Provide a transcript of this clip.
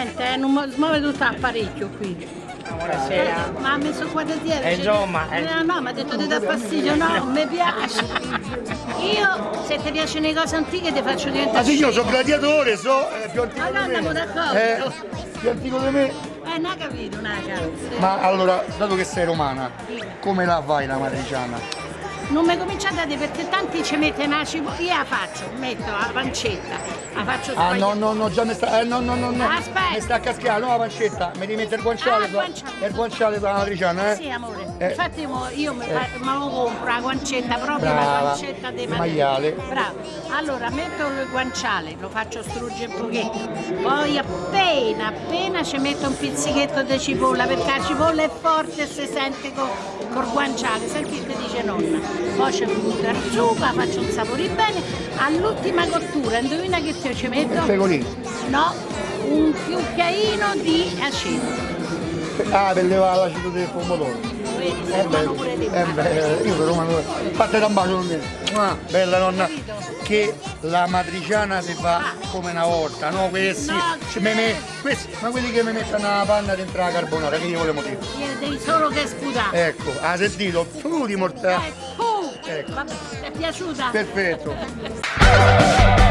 niente, non smuove tutto l'apparecchio qui. Buonasera. Ma ha messo qua da dietro? Insomma. No, mi ha detto di dar fastidio, no, non mi piace. Io, se ti piacciono le cose antiche, ti faccio diventare. Ma sì, io sono gladiatore, so più antico Allora di me. andiamo d'accordo. Più antico di me. Non ha capito, non ha capito. Ma allora, dato che sei romana, come la fai la matriciana? Non mi cominciate a dire perché tanti ci mettono la cipolla, io la faccio, metto la pancetta, la faccio Ah sbagliare. no, già mi sta. No. Aspetta. Mi sta a cascare, no la pancetta, mi devi mettere il guanciale, Ah, il guanciale. il guanciale per la matriciana, Sì amore, infatti io me lo compro la guancetta, proprio Brava. la guancetta dei Maiale. Bravo. Allora metto il guanciale, lo faccio struggere un pochetto, poi appena ci metto un pizzichetto di cipolla, perché la cipolla è forte e si sente col guanciale, senti che dice nonna. Poi ci metto il zucchero, la faccio un sapore bene, all'ultima cottura, indovina che te ci metto? Pecorino. No, un cucchiaino di aceto. Ah, per levare l'acido del pomodoro. Vedi, sei romano pure te. Io sono romano. Fate da un bacio con me. Bella nonna. Che la matriciana si fa come una volta, no? Questi, ma quelli che mi mettono la panna dentro la carbonara, che io volevo dire. Devi solo che sputare. Ecco, ha sentito? Tu di mortale. Vabbè, ti è piaciuta? Perfetto.